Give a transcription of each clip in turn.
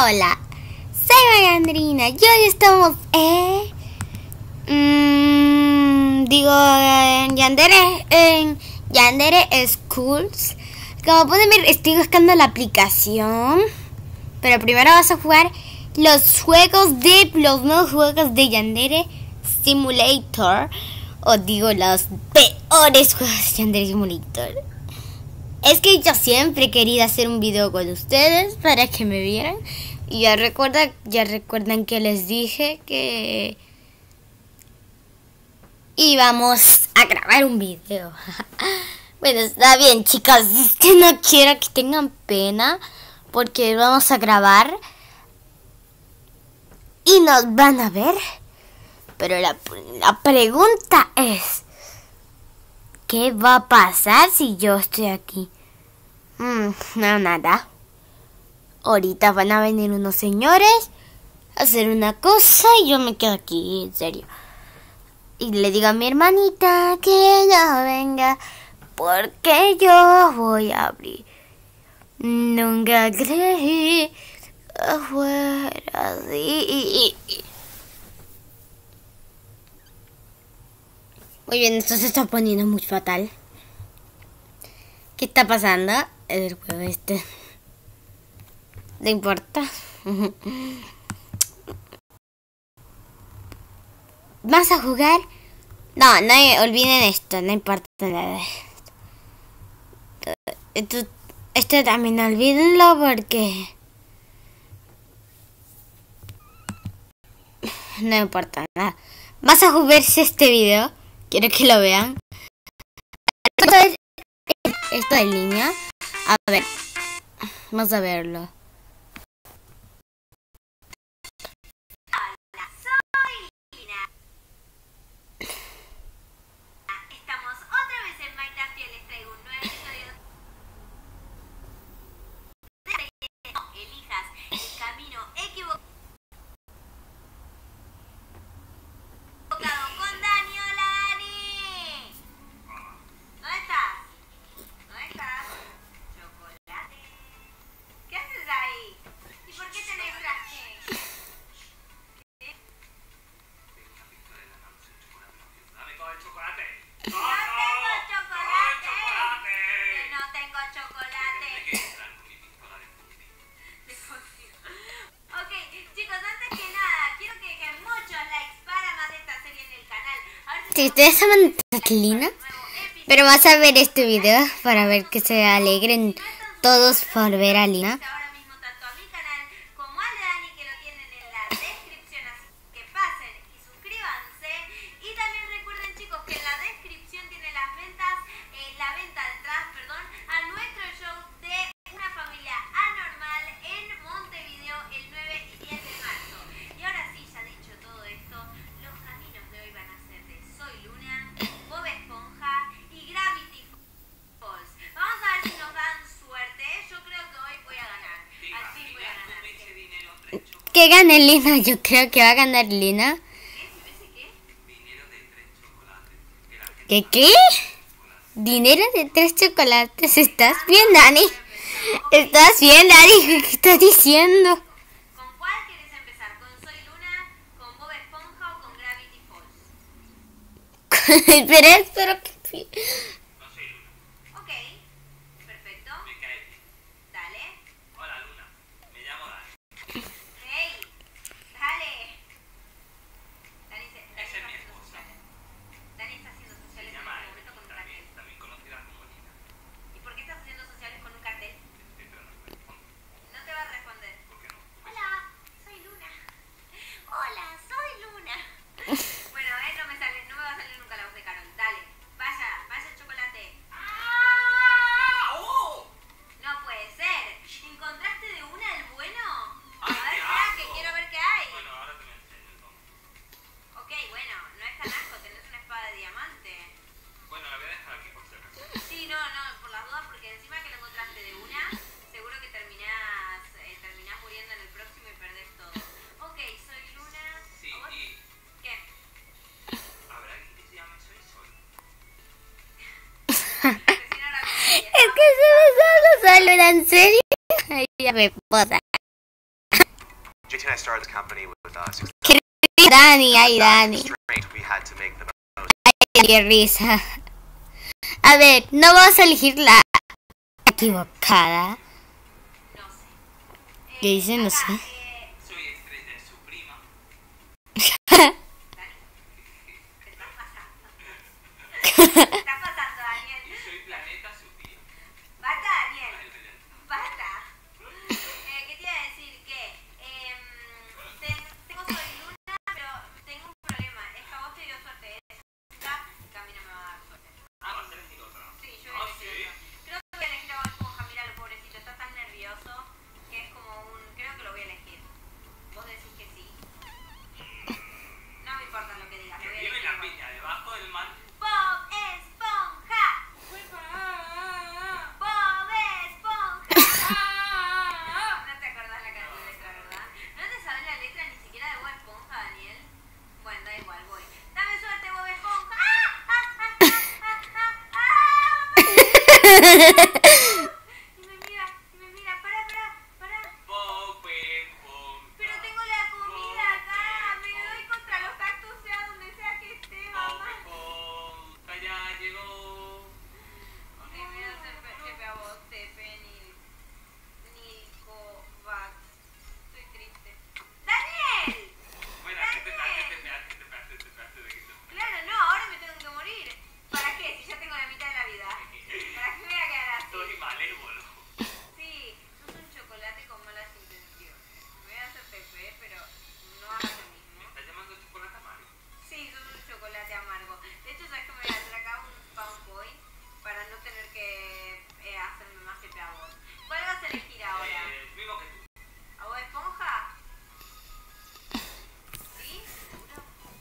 Hola, soy Mariandrina y hoy estamos en Yandere Schools. Como pueden ver, estoy buscando la aplicación, pero primero vamos a jugar los nuevos juegos de Yandere Simulator, o digo los peores juegos de Yandere Simulator. Es que yo siempre he querido hacer un video con ustedes para que me vieran. Y ya recuerdan que les dije que íbamos a grabar un video. Bueno, está bien, chicos. Es que no quiero que tengan pena, porque vamos a grabar y nos van a ver. Pero la pregunta es, ¿qué va a pasar si yo estoy aquí? No, nada. Ahorita van a venir unos señores a hacer una cosa y yo me quedo aquí, en serio. Y le digo a mi hermanita que no venga, porque yo voy a abrir. Nunca creí que fuera así. Muy bien, esto se está poniendo muy fatal. ¿Qué está pasando? El juego este. No importa. ¿Vas a jugar? No, olviden esto, no importa nada. Esto también olvídenlo porque no importa nada. ¿Vas a jugar este video? Quiero que lo vean. Esto en línea. A ver, vamos a verlo. Hola, soy Lina. Estamos otra vez en Minecraft y les traigo un nuevo episodio. No elijas el camino equivocado con Dani. Hola, Dani. ¿Dónde estás? ¿Dónde estás? Chocolate. ¿Qué haces ahí? ¿Y por qué tenés traje? Dame todo el chocolate. ¡No tengo chocolate! ¡Que no tengo chocolate! Ok, chicos, antes que nada, quiero que dejen muchos likes para más de esta serie en el canal. A ver Si ustedes aman a Lina, pero vas a ver este video para ver que se alegren todos por ver a Lina. ahora mismo tanto a mi canal como al de Dani, que lo tienen en la descripción, así que pasen y suscríbanse. Y también recuerden, chicos, que en la descripción tiene la venta de entradas, a nuestro show de Una Familia Anormal en Montevideo el 9 y 10 de marzo. Y ahora sí, ya dicho todo esto, los caminos de hoy van a ser de Soy Luna, Bob Esponja y Gravity Falls. Vamos a ver si nos dan suerte. Yo creo que hoy voy a ganar. Al fin voy a ganar. Que gane Lina, yo creo que va a ganar Lina. ¿Qué? ¿Dinero de 3 chocolates? ¿Estás bien, Dani? ¿Estás bien, Dani? ¿Qué estás diciendo? ¿Con cuál quieres empezar? ¿Con Soy Luna, con Bob Esponja o con Gravity Falls? Espero que... Ok, perfecto. Dale. Hola, Luna. Me llamo Dani. Hey, dale. Dani Esa es mi esposa. Dani está haciendo sociales Se en llama este momento con un cartel. también conocida como Lina. ¿Y por qué estás haciendo sociales con un cartel? Pero no me responde. No te va a responder. ¿Por qué no? Hola, soy Luna. Hola, soy Luna. Bueno, no me va a salir nunca la voz de Carol. Dale, vaya chocolate. ¡Oh! No puede ser. ¿Encontraste de una el bueno? A ¡Ay, ver, qué espera, que asco! quiero ver qué hay. Bueno, ahora te lo enseño entonces. Ok, bueno, no es tan asco, tenés una espada de diamante. Bueno, la voy a dejar aquí por si acaso. Sí, no, por las dudas, porque encima que lo encontraste de una, seguro que terminás muriendo en el próximo y perdés todo. Ok, soy Luna. Sí, ¿A vos? y ¿Qué? habrá alguien que se llame Soy Sol. Que si no, ahora me Es que se me solo, en serio. Ay, ya me posa. JT and I started the company with Dani, ay Dani. strength. We had to make the most. Ay, qué risa. A ver, no vamos a elegir la equivocada. No sé. ¿Qué dice? No sé. Soy estrella, es su prima. Dani, ¿qué está pasando? ¿Qué está pasando, Daniel? Y soy planeta, su tía. Basta, Daniel. Basta. ¿Qué te iba a decir? Que tengo Soy Luna, pero tengo un problema. Es que a vos te dio suerte. Que a mí no me va a dar suerte. Ah, vas a elegir otra. Sí, yo voy a elegir sí. otra. Creo que voy a elegir a Bob Esponja. Mira, el pobrecito está tan nervioso que es como un... Creo que lo voy a elegir. ¿Vos decís que sí? No me importa lo que digas. Que Lo voy a vive elegir. la piña debajo del mar. Bob Esponja. Bob Esponja. No te acordás la letra, ¿verdad? No te sabes la letra ni siquiera de Bob Esponja, Daniel. Bueno, da igual, voy. Dame suerte, Bob Esponja. Y me mira, para. Bob Esponja. Pero tengo la comida acá. Me doy contra los cactus, sea donde sea que esté, Bob mamá. Esponja ya llegó. Ok, me voy a hacer Pepe a vos, Tepe, Nico, Vax. Estoy triste. ¡Daniel! Bueno, ¿qué te pegaste de que te... Claro, no, ahora me tengo que morir. ¿Para qué? Si ya tengo la mitad de la vida. ¿Para qué me voy a quedar así? Soy malévolo. Sí, sos un chocolate con malas intenciones. Me voy a hacer Pepe, pero no hagas lo ¿Me mismo. estás llamando chocolate amargo? Sí, sos un chocolate amargo. De hecho, sabes que me voy a hacer acá un Pound Point para no tener que hacerme más Pepe a vos. ¿Cuál vas a elegir ahora? El mismo que tú. ¿A Bob Esponja? ¿Sí? ¿Seguro?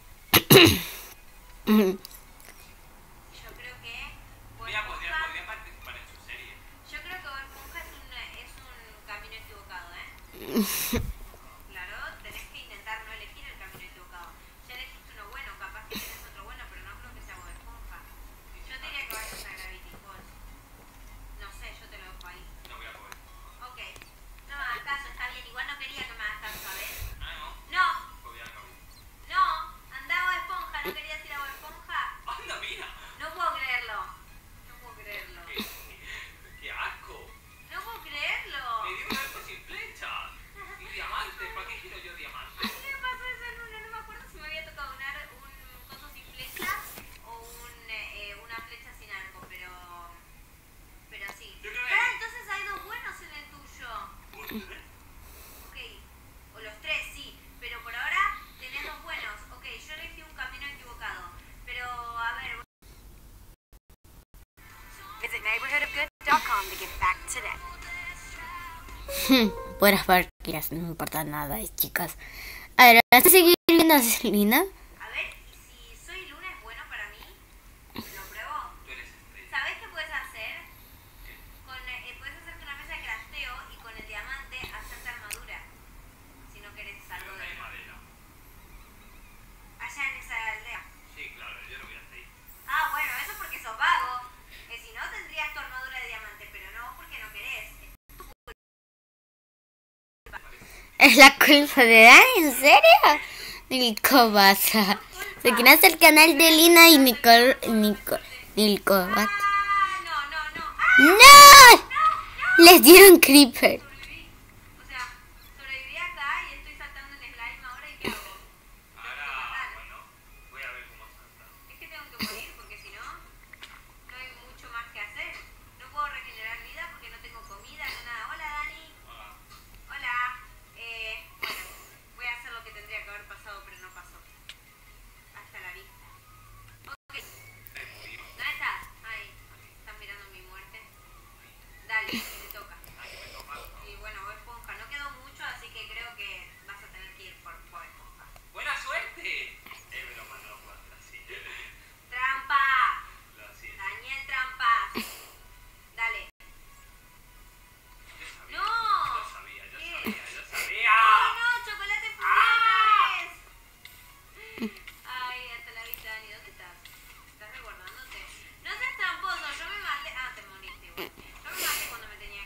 Yo creo que Bob Mira, Esponja... podría participar en su serie. Yo creo que Bob Esponja es un camino equivocado, ¿eh? Claro, tenés que intentar no elegir el camino equivocado. Ya elegiste uno bueno, capaz que tenés otro bueno, pero no creo que sea Bob Esponja. Yo te diría que vayas a Gravity Falls. No sé, yo te lo dejo ahí. No voy a poder. Ok. No me hagas caso, está bien. Igual no quería que me hagas caso, ¿sabes? Ah, no. No, Voy a acabar. no. Andá a Bob Esponja. ¿No querías ir a Bob Esponja? ¡Anda, mira! No puedo creerlo. No puedo creerlo. ¡Qué asco! No puedo creerlo. Me dio un arco sin flecha. Y diamante. ¿Para qué quiero yo diamante? ¿A mí me pasó eso en una? No me acuerdo si me había tocado un coso sin flecha o una flecha sin arco, pero sí. Yo creo que- Ah, entonces hay dos buenos en el tuyo. Ok, o los tres, sí, pero por ahora tenés dos buenos. Ok, yo elegí un camino equivocado, pero a ver... Visit neighborhoodofgood.com to get back today. Puras partidas, no me importa nada, chicas. A ver, ¿vas a seguir viendo a Selena? A ver, y si Soy Luna es bueno para mí, lo pruebo. Tú eres estrella. ¿Sabes qué puedes hacer? Puedes hacerte una mesa de crafteo y con el diamante hacerte armadura. Si no querés algo Pero de... hay madera. Allá en esa aldea. Sí, claro, yo lo voy a hacer. Ah, bueno, eso porque sos vago. Que si no tendrías tu armadura de diamante, pero no porque no querés. ¿Es la culpa de Dani? ¿En serio? Nico Baza. Se quieren hacer el canal de Lina y Nico Baza. Ah, no. ¡No! Les dieron creeper. Sobreviví. O sea, sobreviví acá y estoy saltando en slime ahora y ¿qué hago? Ahora, bueno, voy a ver cómo salta. Es que tengo que morir porque si no, no hay mucho más que hacer. No puedo regenerar vida porque no tengo comida, no nada. Hola, Dani. Hola. Hola. Bueno, voy a hacer lo que tendría que haber pasado, pero no pasó. Hasta la vista. Ok. ¿Dónde estás? Ahí. Están mirando mi muerte. Dale, te toca. Y bueno, Bob Esponja. No quedó mucho, así que creo que vas a tener que ir por Bob Esponja. ¡Buena suerte! Me lo mandó cuatro, así. ¡Trampa! Lo hacía. Daniel Trampas. Dale. Yo sabía. ¡No! Yo sabía. ¿Qué? ¡Oh, no! ¡Chocolate fundido! Ay, hasta la vista, Dani. ¿Dónde estás? ¿Estás resguardándote? No seas tramposo. Yo me maté... Ah, te moriste igual. Yo me maté cuando me tenía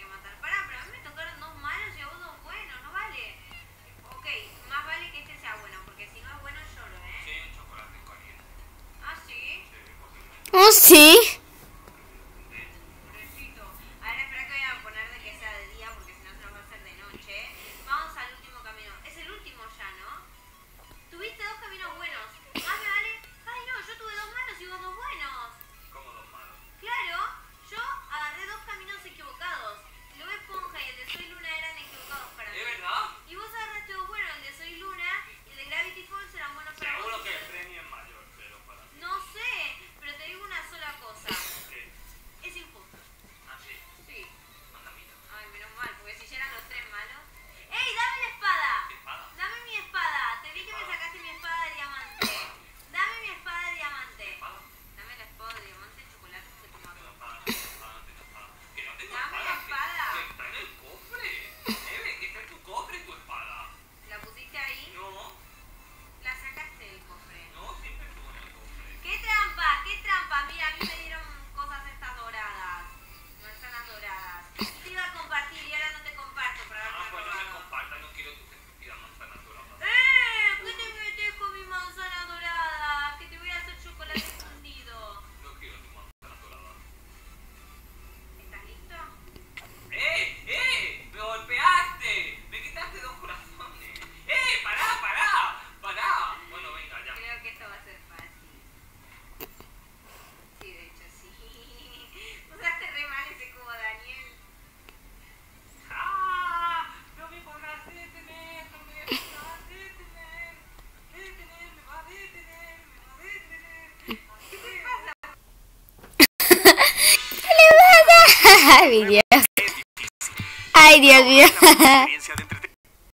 Sí. Pobrecito. Ahora espera que voy a poner de que sea de día porque si no se nos va a hacer de noche. Vamos al último camino. Es el último ya, ¿no? Tuviste 2 caminos buenos. Más me vale. Ay, no, yo tuve 2 malos y vos 2 buenos. ¿Cómo dos malos? Claro, yo agarré 2 caminos equivocados. Luego Esponja y el de Soy Luna eran equivocados para mí. ¿Es verdad? Y vos agarraste 2 buenos, el de Soy Luna y el de Gravity Falls eran buenos para vos. Seguro que el premio es mayor, pero para mí. No sé, pero te digo una sola cosa. ¿Qué? Es injusto. Ah, sí. Sí. Manda mira. Ay, menos mal, porque si ya eran los 3 malos. ¡Ey, dame la espada! ¿Qué espada? Dame mi espada. Te vi que me sacaste mi espada de diamante. Dame mi espada de diamante. ¿Espada? Dame la espada de diamante, chocolate que te mato. No, espada, no, espada, no tengo espada. Que no tengo Dame espada. la espada. Que está en el cofre. Eve, que está en tu cofre tu espada. ¿La pusiste ahí? No, La sacaste del cofre. no, siempre estuvo en el cofre. ¡Qué trampa! ¡Qué trampa! Mira, a mí me dieron cosas estas doradas. Manzanas doradas. Te iba a compartir y ahora no te comparto para Ah, haberme pues no me robado. compartas, no quiero tus estúpidas manzanas doradas. ¿Qué te metes con mi manzana dorada? Que te voy a hacer chocolate fundido. No quiero tus manzanas doradas. ¿Estás listo? ¡Eh! ¡Me golpeaste! ¡Me quitaste 2 corazones! ¡Pará, pará! ¡Pará! Bueno, venga, ya. Creo que esto va a ser fácil. Sí, de hecho sí. Usaste re mal ese cubo, Daniel. ¡Ah! No me podrás detener, no me podrás detener. Detener, me va a detener, me va a detener. ¿Qué te pasa? ¿Qué le pasa? Ay, Dios. Ay, Dios mío. Experiencia de entretenimiento.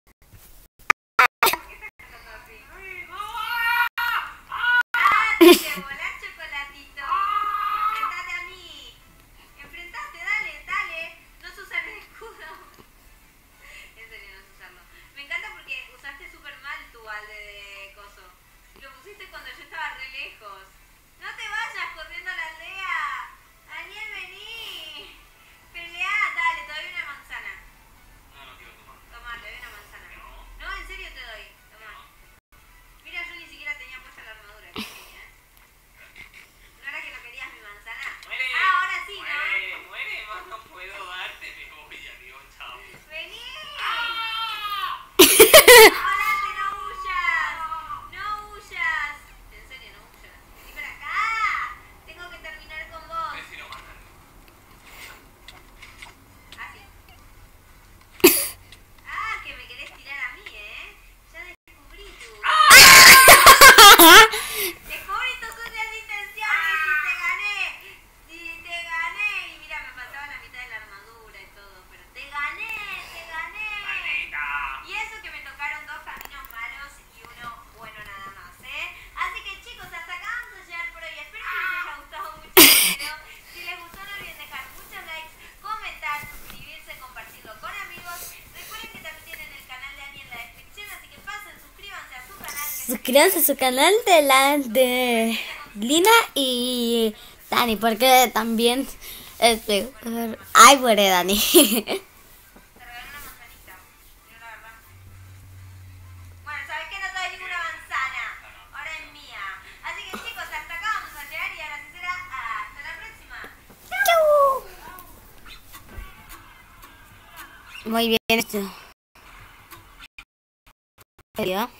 Te volás, chocolatito. Enfrentate a mí. Enfrentate, dale, dale. No se usa el escudo. En serio, no sé usarlo. Me encanta porque usaste súper mal tu balde de coso. Lo pusiste cuando yo estaba re lejos. No te vayas corriendo a la aldea. Daniel, vení. Pelea, dale, te doy una manzana. No, no quiero tomar. Toma, te doy una manzana. No. No, en serio te doy. Toma. Mira, yo ni siquiera tenía puesta la armadura. Qué genia, ¿eh? ¿No era que no querías mi manzana? ¡Muere! Ah, ahora sí, ¿no? ¡Muere! ¡Muere! Más no puedo darte, me voy, adiós, chao. ¡Vení! ¡Ah! ¡Chocolate, no huyas! ¡No huyas! En serio, no huyas. Vení para acá. Tengo que terminar con vos. Prefiero matarme. Así. Ah, que me querés tirar a mí, ¿eh? Ya descubrí tu... Descubrí tus sucias intenciones y te gané. Y te gané. Y mira, me faltaba la mitad de la armadura y todo. Pero te gané, te gané. ¡Maldita! Y eso que me tocaron 2 caminos malos y uno bueno nada más, ¿eh? Así que chicos, hasta acá vamos a llegar por hoy. Espero que les haya gustado mucho el video. Si les gustó no olviden dejar muchos likes, comentar, suscribirse, compartirlo con amigos. Recuerden que también tienen el canal de Ani en la descripción, así que pasen, suscríbanse a su canal. Suscríbanse a su canal de Lina y Dani, porque también ay, muere Dani. Te regalé una manzanita. Yo la verdad. Bueno, ¿sabes qué? No te doy ninguna manzana. Ahora es mía. Así que chicos, hasta acá vamos a llegar y ahora sí será hasta la próxima. Muy bien esto. ¿Serio?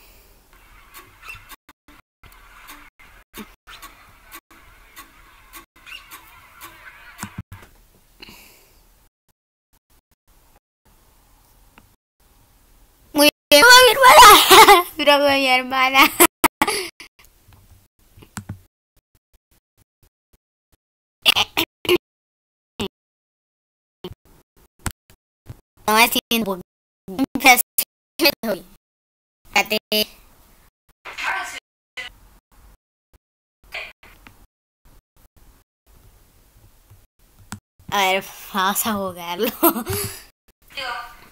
Muy bien, mi hermana. Pero con mi hermana. No me siento a ver, vamos a jugarlo. Digo,